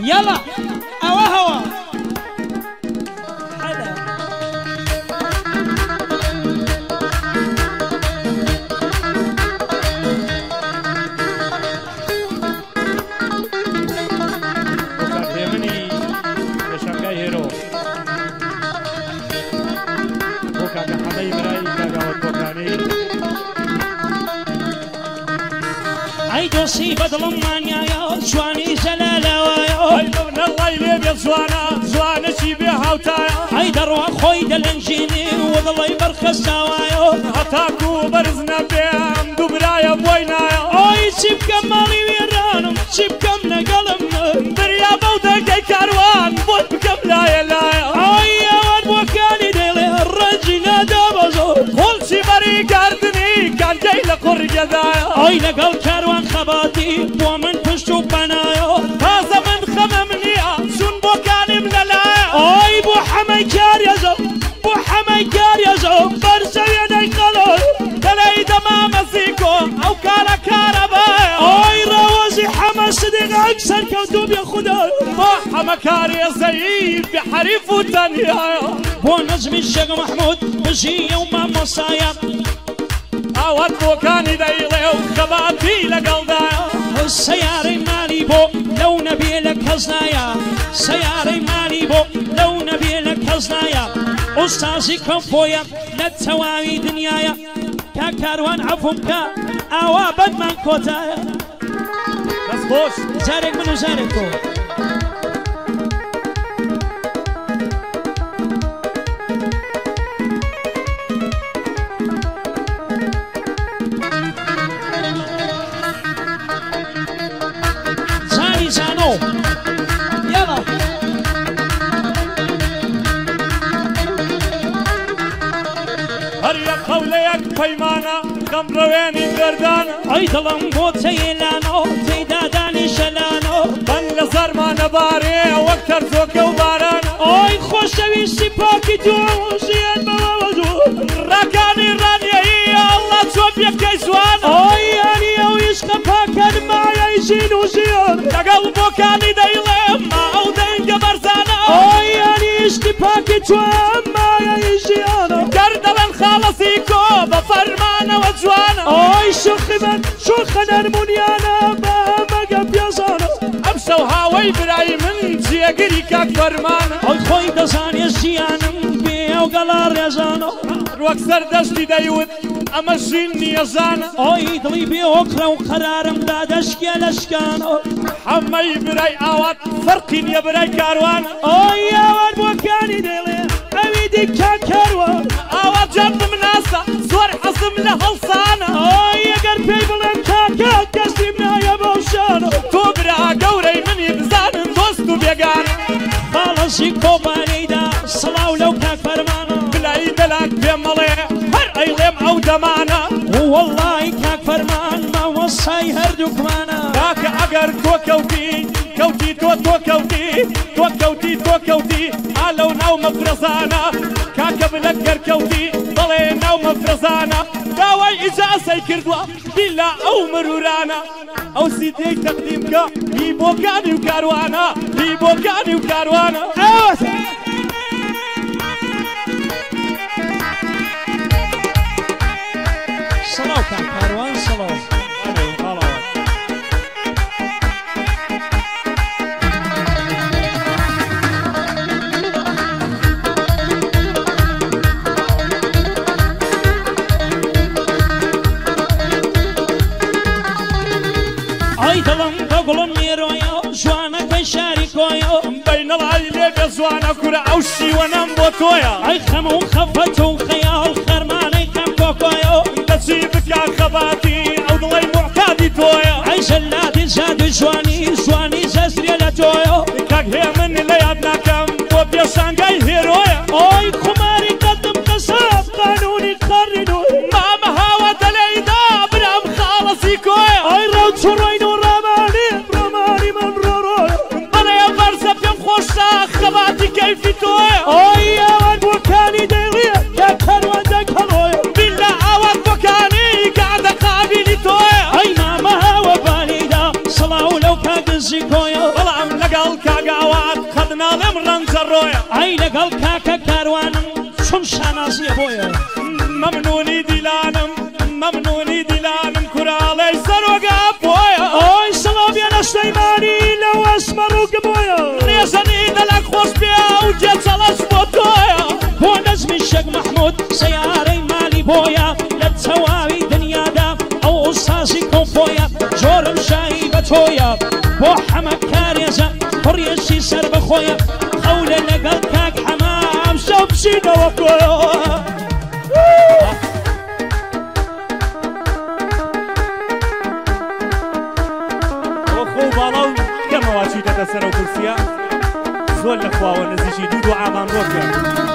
يلا هوا هوا دوسي بدل مانيا يا جواني جلالة ويا من الله يلي زوانا زوانا شي بها وتايا هيدر واخوي دلنجيني والله يبرخص سوايا هتاكو برزنا بهم دبرايا بوينايا اوي شيب كمالي ويرانم شيب كم نقلم دريا بودك كاروان بود بكم لايا لايا اوي يا واد وكاني ديلي الرجينا دابزو كل شي بري كاردني كان جاي لقر جدايا اوي لقل كاروان خباتي ومن پشتو بنايا تازه من خممنيا شون بو كاني ملالايا اوي بو حمي كار يزو بو حمي كار يزو برسويني قلو دلي دمام سيكو او كارا كاربايا اوي روازي حما صديق اكسر كوتوب يا خدايا بو حما كار يزيب بحريف وتنيايا بو نجم الشيخ محمود بجي يوم مصايا اوات بو كاني دايلي وخباتي لقلدايا السياري مالي بو لو نبي لك هزنايا سياري مالي بو لو نبي لك هزنايا استاذي كفويا للتواوي دنيايا كاكاروان عفوك اوا بدمان كوتايا بس خوش زارك منو زاركو يلا هريا قوليك بيمانا كم رويني بردانا اي ظلم بوت سيلانو تيداداني شلانو بن لزر ما نباري واكتر زوك وبارانا اي خوش ويسي باكي دوزيان بوازو راكاني رانيا يا الله توبيا كيزوانا اي يعني او يشقى باكان معي يزين وزيان تقلبو كاني دايلي ما او دين قبرزانا اي يعني يشقى باكي توام معي يزيانا كردلن خالصيكو بفرمانا وجوانا اي شخنا المنيانا ما قب يزانا امسو هاوي براي من جيقري كاك فرمانا اي خوي دزاني الزيانم بيو قلار يزانا واكسر دشتي دايود اما جيني يزانا اي دلي بيوكرا وقرارم دادشكي لشكانا حمي براي اوات فرقين يا براي كاروان اي اوات بوكاني ديلي اويدي كاكاروان اوات جنب مناسا زور حصم لهلصانا اي قربي بلن كاكا كسيمنا يا بوشانا توبرا قوري من يبزان دوستو بيقانا خالصي كوباني دا صلاو لو كاك فرمانا بلاي دلاك بيمالي هر ايلم او دمانا والله كاك فرمان ما وصاي هردوك مانا كاك اقر كوكوتي كوتي كوكوتي كوكوتي كوكوتي الو ناو مفرزانا كاك بلقر كوتي ضلي ناو مفرزانا داوي اجازة كردوا بلا او مرورانا او سيدي تقديمك بيبوكاني وكاروانا بيبوكاني وكاروانا صلاة كاروان صلاة اي دلم بقولن ميرويا جوانا كشاري كويا بين العيلة بزوانا كرة اوشي ونم بوتويا اي خمو خفتو خيال خرماني كم كوكويا تجيبك يا خباتي او ضلي معتادي تويا اي جلادي زاد جواني زازري لتويا كاك هي من ليادنا كم وبيا سانجاي هيرويا اي خماري قدم قصاب قانوني قرنو ماما هوا دليدا برام خالصي كويا اي روت شروينو رماني من رورويا انا يا برزة بيم خوشا خباتي كيفي تويا اي يا وان بوكاني ديليا يا كاروان دك هلويا بلا اوان بوكاني قاعدة قابلي تويا اي ماما هوا باليدا صلاو لو كاك الزيكويا والعم لقال كاك ئەی لەگەڵ کاکە کاروانم چۆن شانازیە بۆیە مەمنونی دیلانم مەمنونی دیلانم کوراڵەی سەرۆگا بۆیە ئۆی سڵاویانە سلەیمانی لەو ئەسمەڕووکە بۆیە ڕێزەنی دەلەک خۆش بێ و جێچەڵەش بۆ تۆیە بۆ نەزمی شێک مەحموود سەیارەی مالی بۆیە لە چەواوی دنیادا ئەو ئوستازی کۆمپۆیە جۆرم شایی بە تۆیە بۆ حەمە کارێزە پڕیەشی سەر بەخۆیە قەولە لەگەڵ کاک حەمام شەو بشینەوە کۆیە چیتە سەر و کورسیە زۆر لە خواوە نزیشی دوو ئامان بۆ کرد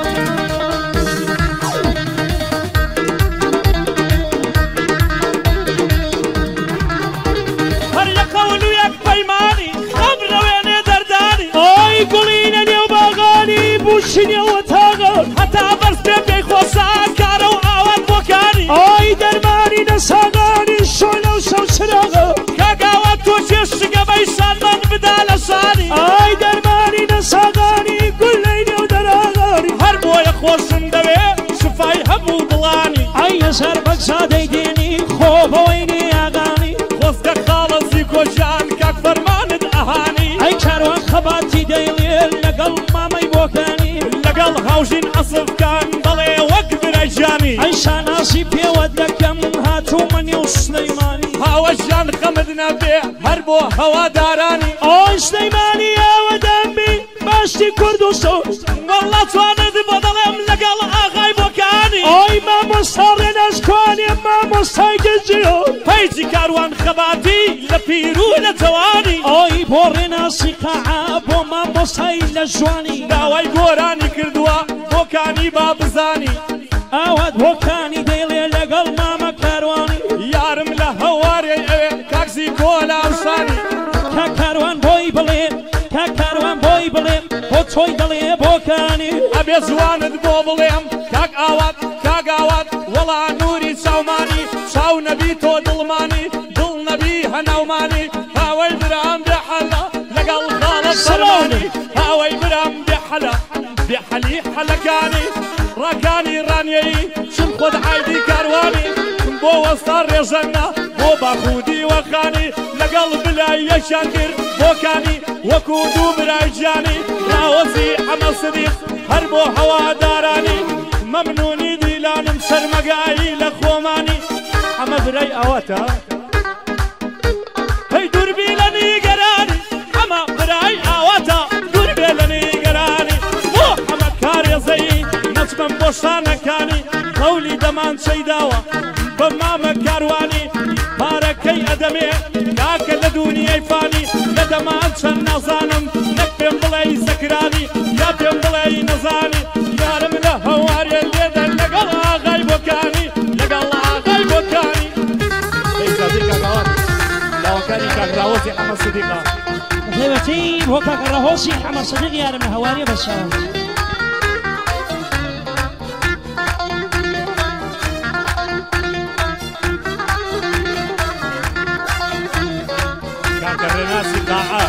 هەر لە قەول و یەک پەیمانی خەبرەوێنێ دەردانی ئۆی گوڵینە نێو باغانی بوشینەوە تاغەر هەتا بەرز پێ پێی خۆسان کارە و ئاوات بۆکانی ئۆی دەرمانی نەساغانی شۆلە و شەو چراغە کاگاوات تۆ چێشگە بەیسانمان بدا لە سانی ئای دەرمانی نەساغانی گول لەینێ و دەراغانی هەر بۆیە خۆشم دەوێ شفای هەموو دڵانی ئای هەزار بەگزادەی دێنی خۆ بەوەی نیاغانی خۆستە خاڵەزی کۆژان کاک فەرمانت ئەهانی ئەی کاروان خەباتی دەیڵێن لەگەڵ مامەی بۆکانی لەگەڵ هاوژین ئەسفکان بەڵێ وەک برەیجانی ئەی شاناسی پێوە دەکەم هاتوومەنی و سلەیمانی هاوەژیان خەمت نەبێ هەر بۆ هەوادارانی ئۆی سلەیمانی ئەوەدەمبی باشتی کورد و سۆز وەڵڵا توانت بۆ دەڵێم لەگەڵ ئاغای بۆکانی ئۆی مامۆستا ڕێنازکوانێ مامۆستای گەنجیۆ پەیجی کاروان خەباتی لە پیر و لە جەوانی ئۆی بۆ ڕێناسی قاعە بۆ مامۆستای لە جوانی داوای گۆرانی کردووە بۆکانی با بزانی ئاوات بۆکانی دەیڵێ لەگەڵ مامە کاروانی یارم لە هەوارێ ئەوێ کاکزی کۆلاوسانی کا کاروان بۆی بڵێ کا کاروان بۆی بڵێ بۆ تۆی دەڵێ بۆکانی ئەبێ زوانت بۆ بڵێم کاک ئاوات کاک ئاوات وەڵا نووری چاومانی چاو نەبی تۆ دڵمانی دڵ نەبی هەناومانی هاوەی برام بێحەلە لەگەڵ خاڵە سەرانی هاوەی برام بێحەلە بێحەلی حەلەکانی ڕاکانی ڕانیەیی چم خۆت عایدی کاروانی بۆ وەستا ڕێژەنە بۆ باخودی وەخانی لەگەڵ بلای یەکیان کرد بۆکانی وەکو دوو برای گیانی ناوەزی ئەمە سدیق هەر بۆ هەوادارانی مەمنونی دیلانم سەرمەگایی لە خۆمانی ئەمە برای ئەوەتە هەی دووربی لە نیگەرانی ئەمە برای ئەوەتە دووربێ لە نیگەرانی بۆ ئەمە کارێزەیی نەچمەم بۆ شانەکانی قەولی دەمان چەیداوە بە مامە کاروانی پارەکەی ئەدەمێ کاکە لە دونیای فانی لە دەمان چەند نازانم نەک پێم بڵێ زەکرانی یا پێم بڵێ نەزانی یارم لە هەوارێ لێدە لەگەڵ ئاغای بۆکانی لەگەڵ ئاغای بۆکانی لاوەکانی کاکراوەزی حەمە سدیقا دەیوەتی بۆ کاکڕەهۆسی حەمە سدیق یارم لە هەوارێ بەشاو ڕێناسی قاعە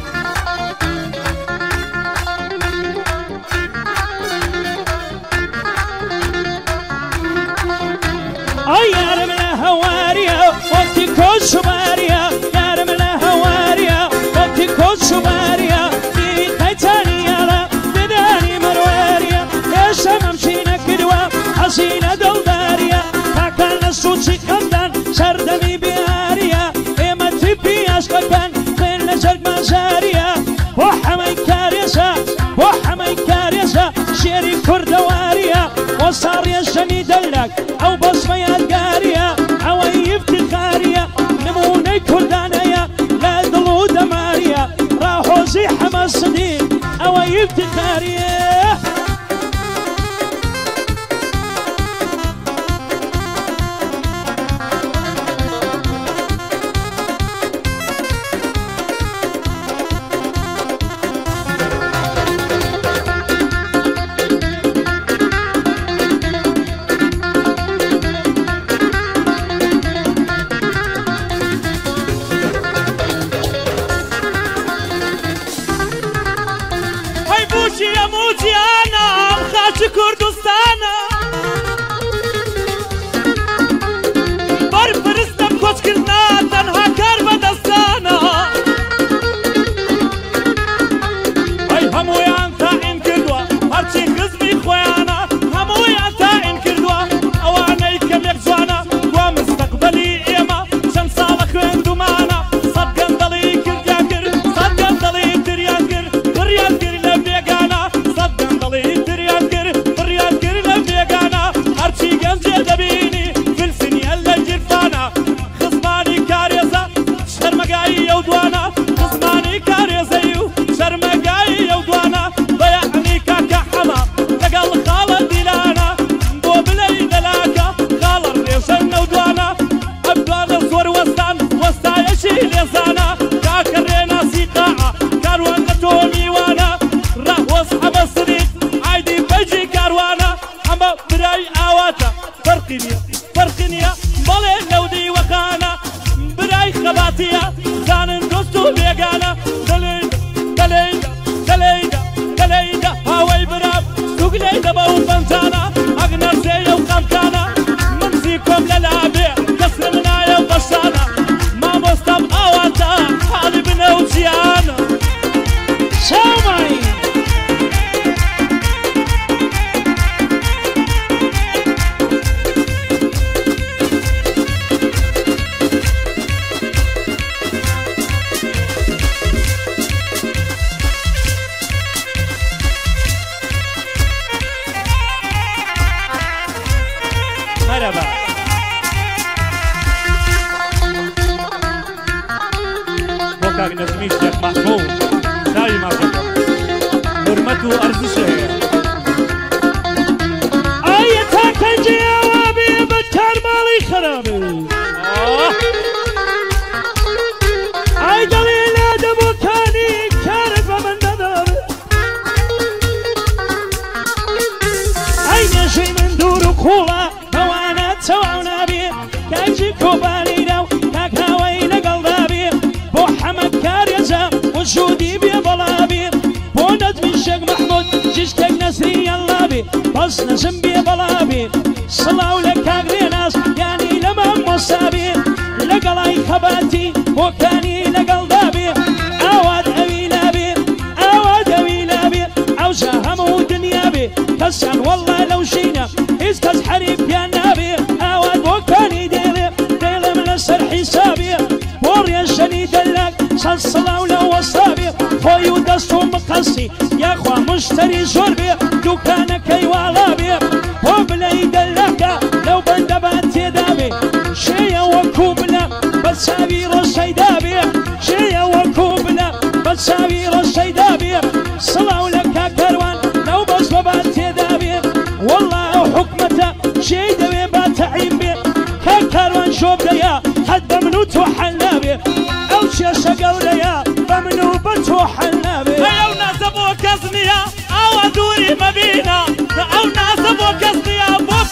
ئەی یارم لە هەواریە وەکتی کۆچوباریە یارم لە هەواریە وەکتی کۆچوباریە دیقەیتانیەڵە ددانی مەرواریە هێشتا مەمچی نەکردووە حەزینە دڵداریە کاکان لە سوچی خەمدان سەردەمی بیاریە ئێمە تیپی عەشقەکان خوێن لە جەرگ مازاریە بۆ حەمەی کارێزە بۆ حەمەی کارێزە شێری کوردەواریە وەستا ڕێژەمی دەلەک ئەو بەزمە یادگاریە ئەوەی ئیفتیخاریە نمونەی کوردانەیە لە دڵ و دەماریە ڕاهۆزی حەمە سدیق ئەوەی ئیفتیخاریە قاعة كاروان نتومي وانا راهو اصحاب الصديق عايدي بجي كاروانا اما براي اواتا فرقنيا بلي لودي وخانا براي خباتيا زانن دوستو بيقانا دليدا هاوي براب سوقليدا باو بنزانا اغنر زي وقمتانا ممسيكم للعبي كسر منايا وبشانا ما مستم اواتا حالي بنا وجيانا سامعي مرحبا وكاك نزميش يا محمود دايما حرمته ارزشه اي تاكل جوابي بكار مالي خرابي اي دليل ادب كاني كارف من نظر اي نجي من دور كولا سواونا بي كاجي كوباني داو كاكاوي لقلبا بي بو حمد كاريزا وجودي بي بلابي بو ندمي الشيخ محمود جيش كاك نسري يلا بي بس نزم بي بلابي صلاو لكاك ريناس يعني لما مصابي لقلاي خباتي وكاني لقلبا بي اواد اويلا بي عوزا همو دنيا بي كسان والله لو شينا اسكز حريب يا نبي اواد وكاني ديلي من السر حسابي وريا الشني دلك صلصلا ولو وصابي خوي ودستو مقصي يا اخوة مشتري شربي دكانك ايوالابي وبلاي دلك لو بندبات يدابي شيا وكوبلا بتساوي رشي دابي شيا وكوبلا بتساوي رشي دابي صلاو لك كروان لو بس ببات يدابي والله حكمته شي دوي باتعين بي كاروان شوف ليا حد بمنو توحلنا بي او شي شقل ليا بمنو بتوحلنا بي او ناسبو كزنيا او دوري مبينا او ناسبو كزنيا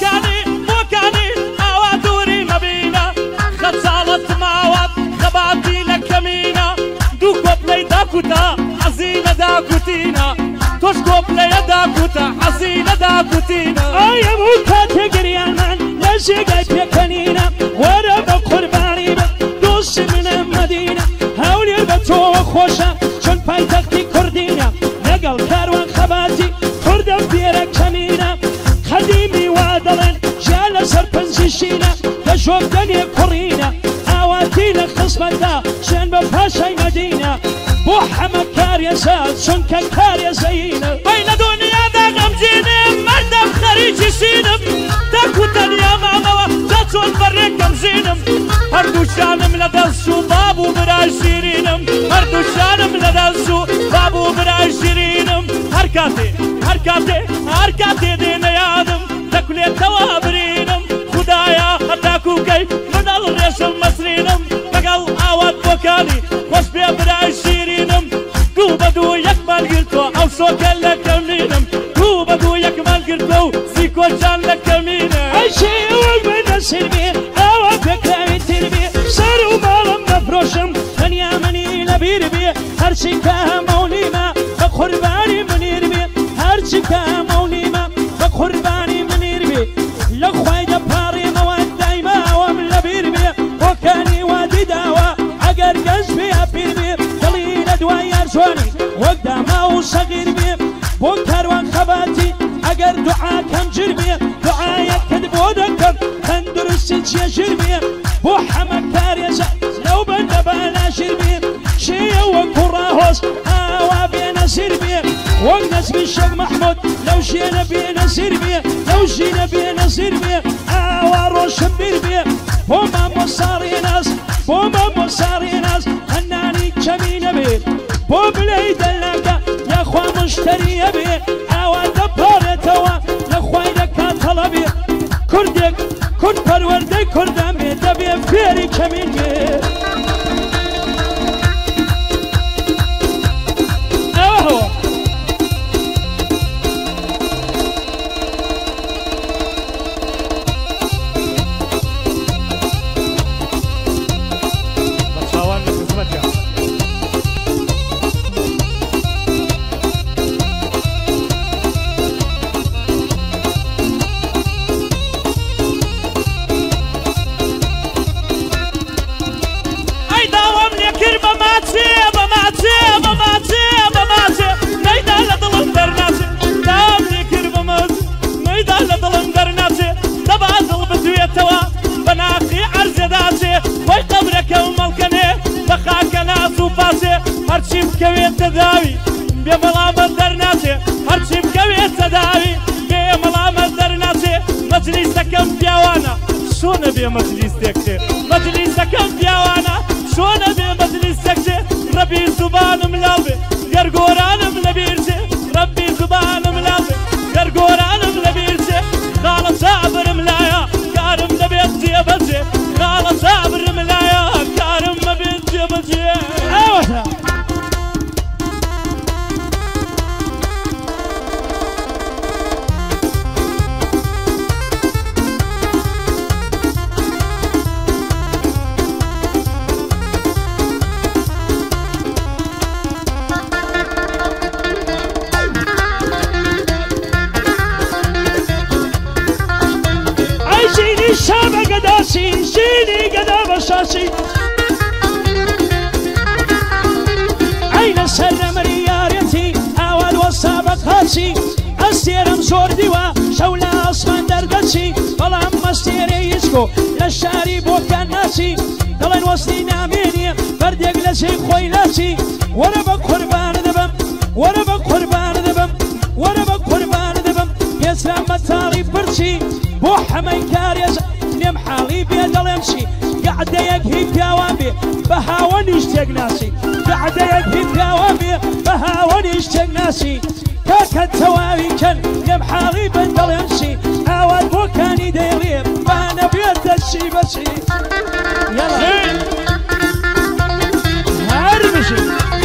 بوكاني او دوري مبينا خد صالت معوات خباتي لك يمينا دوكو بلاي داكوتا عزينا داكوتينا تشكو بلاي داكوتا عزينا داكوتينا اي ابوكا تقري المان لشقاي بيكنينا ورا بقرباني دوس من المدينة هاولي البتو خوشة شون باي تختي كردينا نقل كاروان خباتي كردم بيرا كمينا خديمي وادلن جال سربنزي شينا تشوف دنيا كورينا اواتي لخصمتا شن بفاشاي مدينة بو حمد كاريسات شون كاريا زينا بين دنيا دا غمجينم مردم خريجي سينم تاكو دنيا معنوة تاتون بريكم زينم هردو شانم لدلسو بابو براي شيرينم هردو شانم لدلسو بابو براي شيرينم هركاتي دين يادم تاكولي توابرينم خدايا هتاكو كي من الريش المصرينم تقل اواد بوكاني وش بي براي شيرينم بدو يكمل قلتو او سوكل لك يمينم بدو يكمل قلتو سيكو جان لك يمينم عشي وقبنا سلبي او فكرة تربي صاروا مالم مفروشم من يامني لبيربي هرشكا موليما بقرباني منيربي هرشكا موليما بقرباني منيربي لخوي جباري مواد دايما ومن لبيربي وكاني وادي داوا عقر قلبي ابيربي دليل دوايا زوني وقدامه وصغير بي بو كاروان خباتي اگر دعا كم جربي دعايا كذب ودكم تندرس يجربي بو حمد كاريزا لو بندبالا شربي شي وكراهوس اوا بينا سربي وقنس بالشيخ محمود لو شينا بينا سربي لو شينا بينا سربي اوا روش بيربي بوما مصاري ناس هناني كمين بي بو بلاي دلاكا يا اخوة مشتري بي اوا دبارة توا لخواي لكا طلبي كردك كرد پروردي كردم بي دبي فيري كمين بي هرچی بکەوێتە داوی بێ بەڵامە دەرناچێ هەرچی بکەوێتە داوی بێ بەڵامە دەرناچێ مەجلیسەکەم پیاوانە شۆنە بێ مەجلیسێکچێ مەجلیسەکەم پیاوانە شۆنە بێ مەجلیسێکچێ ڕەبی زوبانم لاو بێ گەرگۆرانم لەبیرچێ ڕەبی زوبانم لاو بێ گەرگۆرانم لەبیرچێ خاڵە چابرم لایە کارم دەبێت جێبەجێ خاڵە چابرم لایە کارم مەبێت جێبەجێ ئەوەتە شامە گەداسی ژینی گەدا بەشاسی ئەی لەسەر نەمەری یارەتی ئاوان وەستا بە قاچی ئەستێرم زۆر دیوە شەو لە ئاسمان دەردەچی بەڵام مەستێرەی هیچکۆ لە شاری بۆکان ناچی دەڵێن وەستی نامێنیە بەردێک لە جێی خۆی لاچی وەرە بە قوربانە دەبم وەرە بە قوربانە دەبم وەرە بە قوربانە دەبم پێچرا مەتاڵی پرچی بۆ حەمەی کارێز لێم حاڵی بێ دەڵێم چی گەعدەیەک هی پیاوان بێ بە هاوەنی شتێک ناسی گەعدەیەک هی پیاوان بێ بە هاوەنی شتێک ناسی کاکە تەواوی کەن لێم حاڵی بن دەڵێم چی ئاوات بۆکانی دەیڵێ بانە بێتە چی بەچی هەر بژی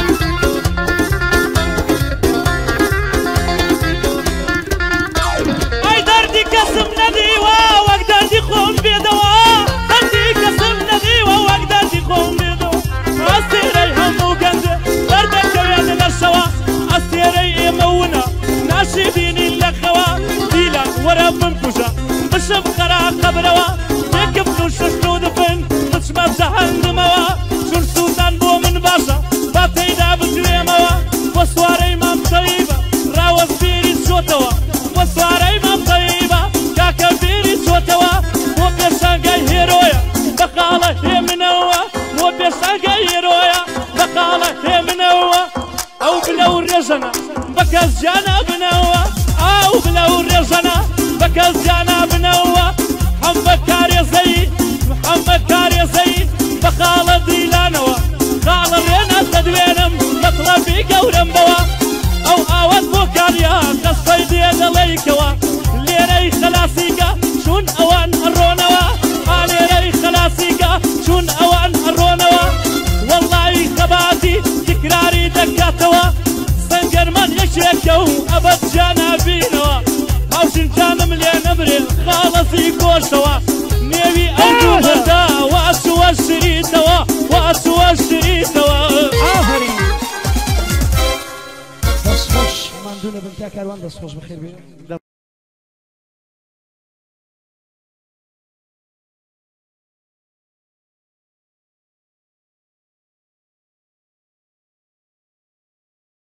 کەسم نەدیوە وەک دەردی خۆم بێدەوە دەردی کەسم نەدیوە وەک دەردی خۆم بێدەوە ئەستێرەی هەموو گەنجە دەردەکەوێت لەشەوە ئەستێرەی ئێمە ونە ناشی بینین لە خەوە دیلان وەرە بمکوژە بشم خەرا قەبرەوە یەکم و شەش و دفن بچمە جەهەنەمەوە چون سووتان بۆ من باشە با تێیدا بتوێمەوە بۆ سوارەی مام تەیبە ڕاوەسپێری چۆتەوە بۆ سوارەی مام تەیبە کاکە بیری چۆتەوە بۆ پێشانگای هێرۆیە بەقاڵە هێمنەوە بۆ پێشانگای هێرۆیە بەقاڵە هێمنەوە ئەو بلە و ڕێژەنە بە کەس جیانە بنەوە ئەو بلە و ڕێژەنە بە کەس جیانە بنەوە محەممەد کارێزەی محەممەد کارێزەی بەقاڵە دیلانەوە قاڵە ڕێنە دەدوێنم مەطلەبی گەورم بەوە ئەو ئاوەت بۆ کاریا قەسپەی دێ دەڵێیکەوە لێرەی خەلاسیکە چون ئەوان ئەڕۆنەوە ئالێرەی خەلاسیکە چون ئەوان ئەڕۆنەوە وەڵڵای خەباتی تکراری دەکاتەوە سەنگەرمان یەکێکە و ئەبەد جانابینەوە هاوشنجانم لێ نەبرێ خاڵەزی گۆشەوە نێوی ئەو دوو هەدا وەسووە شریتەوە وەسووە شریتەوە ئافرین دەستخۆش ماندوونە بن تا کاروان دەستخۆش بەخێر بێ